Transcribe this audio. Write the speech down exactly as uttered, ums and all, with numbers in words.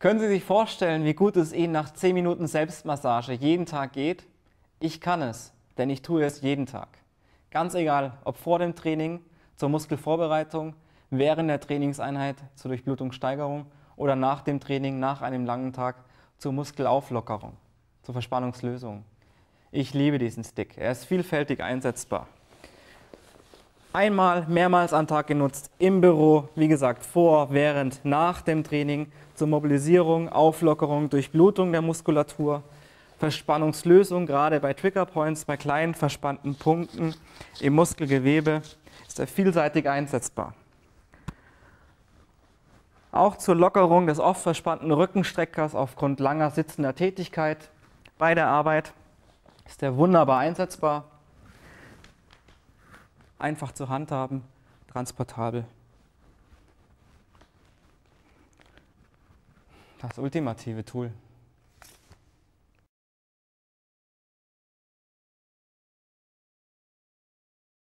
Können Sie sich vorstellen, wie gut es Ihnen nach zehn Minuten Selbstmassage jeden Tag geht? Ich kann es, denn ich tue es jeden Tag. Ganz egal, ob vor dem Training, zur Muskelvorbereitung, während der Trainingseinheit zur Durchblutungssteigerung oder nach dem Training, nach einem langen Tag zur Muskelauflockerung, zur Verspannungslösung. Ich liebe diesen Stick, er ist vielfältig einsetzbar. Einmal, mehrmals am Tag genutzt, im Büro, wie gesagt, vor, während, nach dem Training, zur Mobilisierung, Auflockerung, Durchblutung der Muskulatur, Verspannungslösung, gerade bei Triggerpoints, bei kleinen verspannten Punkten im Muskelgewebe, ist er vielseitig einsetzbar. Auch zur Lockerung des oft verspannten Rückenstreckers aufgrund langer sitzender Tätigkeit bei der Arbeit ist er wunderbar einsetzbar. Einfach zu handhaben, transportabel. Das ultimative Tool.